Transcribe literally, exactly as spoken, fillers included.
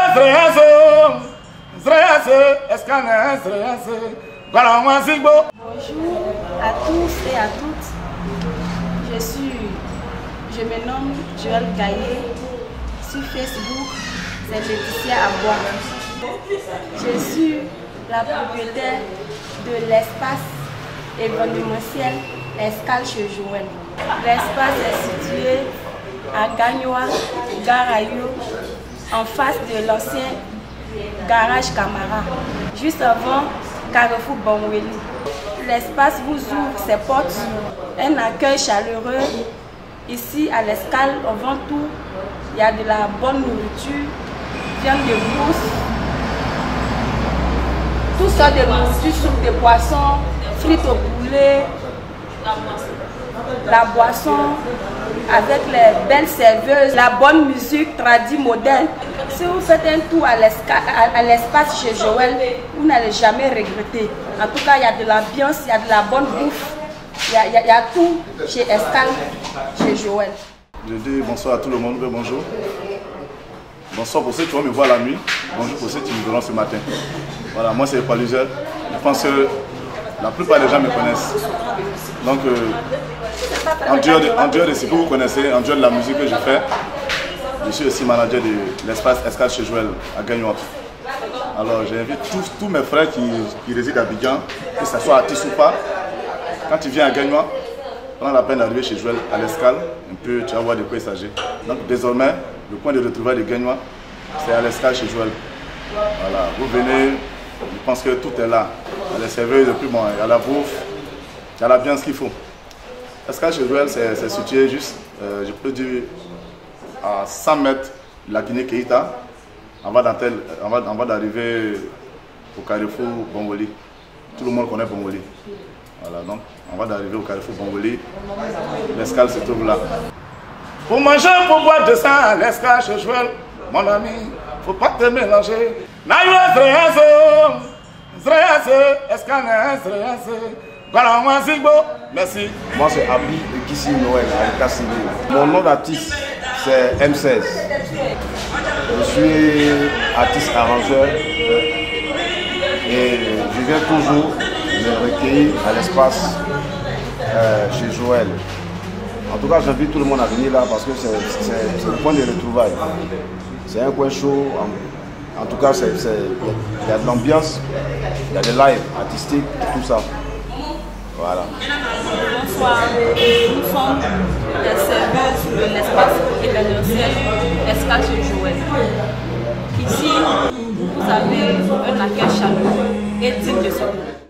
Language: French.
à tous et à toutes. Je suis, je me nomme Joël Gaillet. Sur Facebook, c'est Laetitia Abois. Je suis la propriétaire de l'espace événementiel Escale chez Joël. L'espace est situé à Gagnoa, Garayo, en face de l'ancien garage Camara, juste avant Carrefour Bonweli. L'espace vous ouvre ses portes, un accueil chaleureux. Ici à l'Escale, on vend tout. Il y a de la bonne nourriture, viande de brousse, tout ça de nourriture, soupe de poisson, frites au poulet, la boisson avec les belles serveuses, la bonne musique tradie moderne. Si vous faites un tour à l'espace chez Joël, vous n'allez jamais regretter. En tout cas, il y a de l'ambiance, il y a de la bonne bouffe, il y a, il y a, il y a tout chez Escale, chez Joël. Je dis bonsoir à tout le monde, bonjour. Bonsoir pour ceux qui vont me voir la nuit, bonjour pour ceux qui me verront ce matin. Voilà, moi c'est Paluzel. Je pense que la plupart des gens me connaissent. Donc, euh, en dehors de, en dehors de ce que vous connaissez, en dehors de la musique que je fais, je suis aussi manager de l'espace Escale chez Joël à Gagnoa. Alors j'invite tous, tous mes frères qui, qui résident à Abidjan, que ce soit à Tis ou pas, quand tu viens à Gagnoa, prends la peine d'arriver chez Joël à l'Escale, un peu, tu vas voir de quoi il s'agit. Donc désormais, le point de retrouvailles de Gagnoa, c'est à l'Escale chez Joël. Voilà, vous venez, je pense que tout est là. Il y a les serveuses, et puis bon, il y a la bouffe, il y a la bien ce qu'il faut. Escale chez Joël, c'est situé juste, euh, je peux dire, à cent mètres de la clinique Keïta, en bas d'arriver au carrefour Bonweli. Tout le monde connaît Bonweli. Voilà, donc on va d'arriver au carrefour Bonweli. L'Escale se trouve là. Pour manger, pour boire de sang à l'Escale chez Joël, mon ami, faut pas te mélanger. Merci. Moi c'est Abi de Kissi Noël à l'état civil. Mon nom d'artiste c'est M seize. Je suis artiste arrangeur et je viens toujours me recueillir à l'espace euh, chez Joël. En tout cas, j'invite tout le monde à venir là parce que c'est le point de retrouvailles. C'est un coin chaud. En, en tout cas, il y a de l'ambiance, il y a des lives artistiques, tout ça. Voilà. Bonsoir, nous sommes les serveuses de l'espace événementiel Escale chez Joël. Ici, vous avez un accueil chaleureux et digne de ce nom.